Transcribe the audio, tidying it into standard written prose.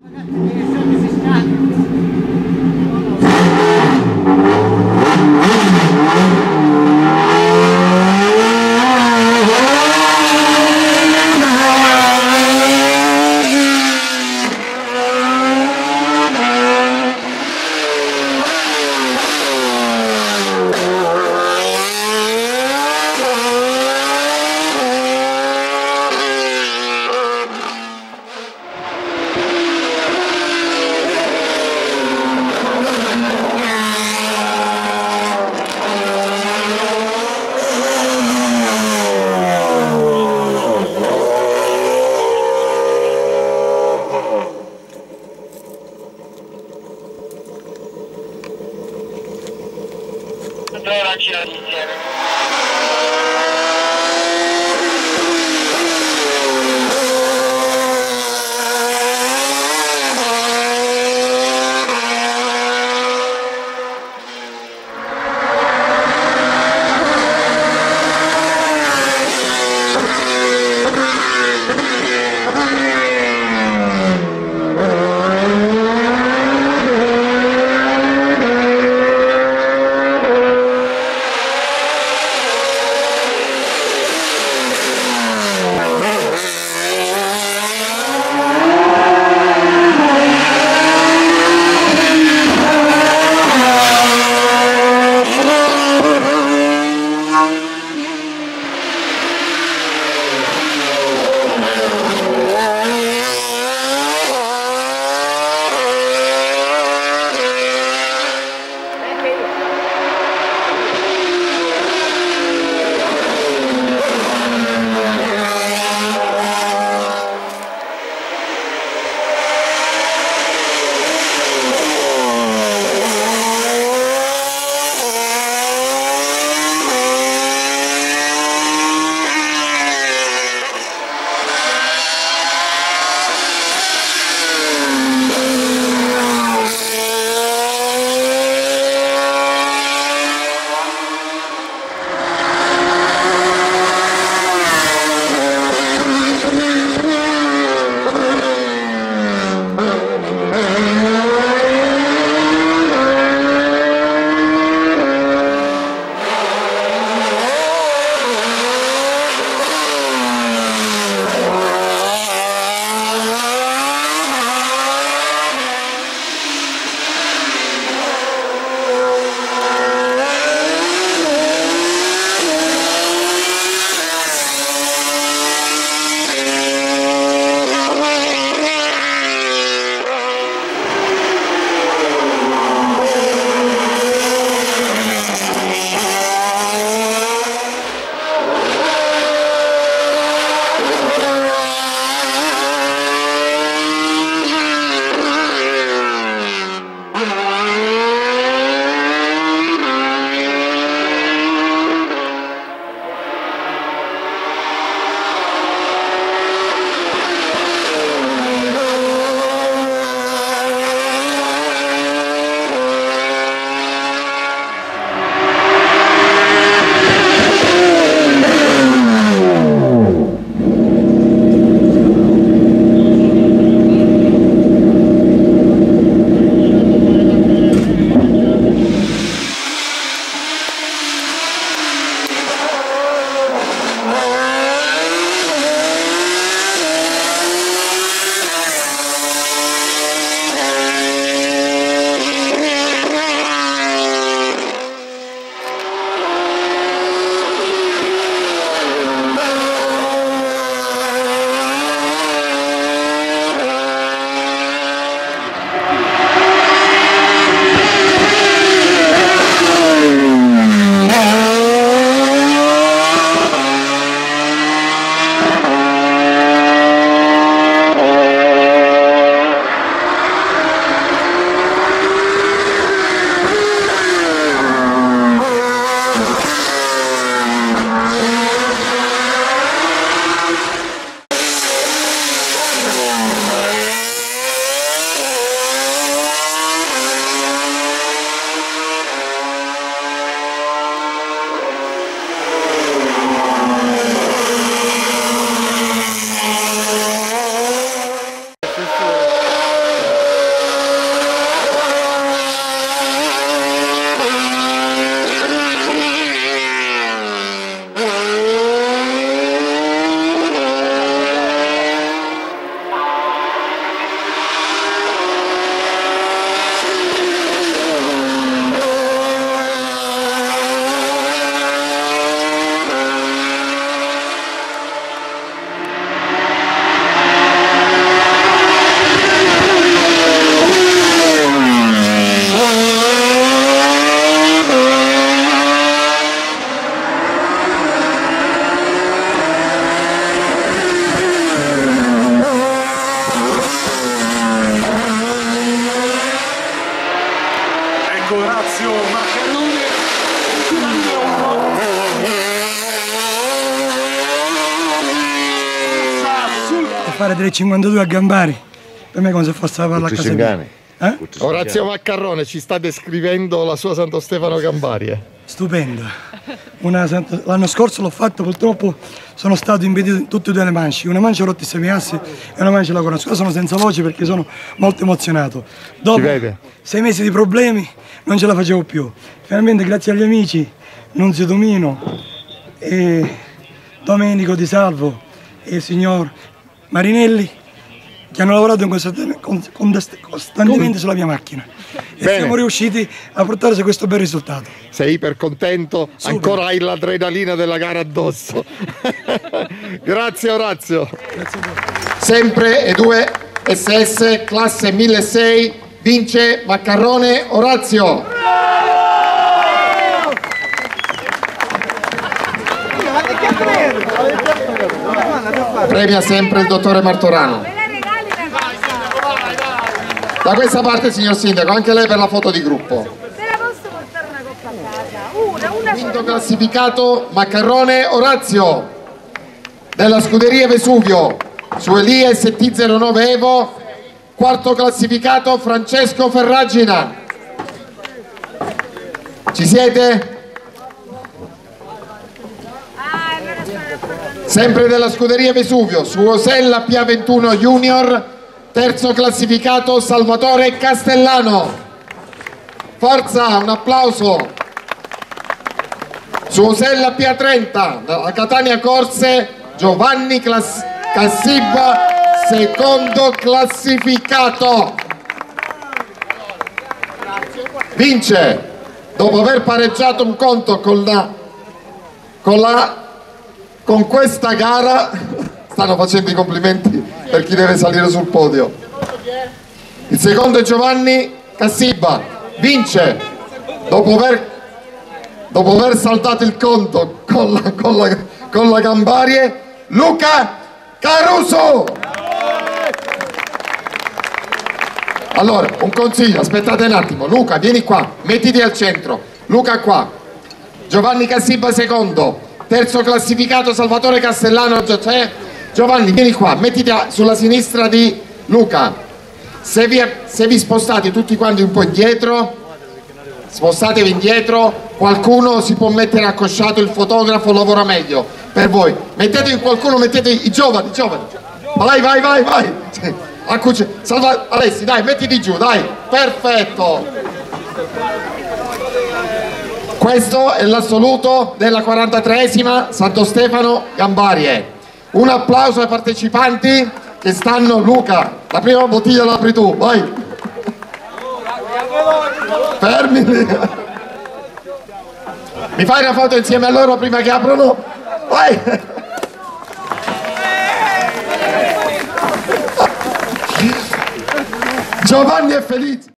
Dove girare insieme? Orazio Maccarone. A fare 3,52 a Gambari, per me è come se fosse la palla a casa mia. Orazio Maccarone ci sta descrivendo la sua Santo Stefano Gambari. Stupenda. L'anno scorso l'ho fatto, purtroppo sono stato impedito in tutte e due le mance. Una mancia ho rotto i semiassi e una mancia la corona. Scusa, sono senza voce perché sono molto emozionato. Dopo 6 mesi di problemi non ce la facevo più. Finalmente grazie agli amici Nunzio Domino e Domenico Di Salvo e il signor Marinelli, che hanno lavorato costantemente sulla mia macchina e siamo riusciti a portare questo bel risultato. Sei iper contento? Super. Ancora hai l'adrenalina della gara addosso. Grazie Orazio. Grazie a voi. Sempre E2 SS classe 1600 vince Maccarone Orazio. Premia sempre il dottore Martorano. Da questa parte, signor Sindaco, anche lei per la foto di gruppo. Se la posso portare una coppa a casa? Una Quinto classificato Maccarone Orazio della scuderia Vesuvio su Elia ST09 Evo. Quarto classificato Francesco Ferragina. Ci siete? Sempre della scuderia Vesuvio su Osella PA21 Junior. Terzo classificato Salvatore Castellano. Forza, un applauso. Su Osella PA30 dalla Catania Corse Giovanni Cassibba, secondo classificato. Vince dopo aver pareggiato un conto con questa gara. Stanno facendo i complimenti per chi deve salire sul podio. Il secondo è Giovanni Cassibba, vince dopo aver saltato il conto con la Gambarie Luca Caruso. Allora, un consiglio, aspettate un attimo. Luca, vieni qua, mettiti al centro. Luca qua. Giovanni Cassibba secondo. Terzo classificato Salvatore Castellano, Giovanni, vieni qua, mettiti sulla sinistra di Luca. Se vi spostate tutti quanti un po' indietro, spostatevi indietro, qualcuno si può mettere accosciato, il fotografo lavora meglio per voi. Mettetevi qualcuno, mettetevi i giovani. Vai. Salva Alessi, dai, mettiti giù, dai, perfetto. Questo è l'assoluto della 43esima Santo Stefano Gambarie. Un applauso ai partecipanti che stanno. Luca, la prima bottiglia l'apri tu, vai. Fermi. Mi fai una foto insieme a loro prima che aprono? Vai. Giovanni è felice.